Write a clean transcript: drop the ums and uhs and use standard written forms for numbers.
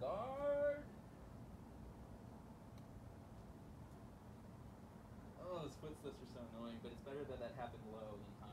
guard. Oh, those foot slips are so annoying, but it's better that that happened low than high.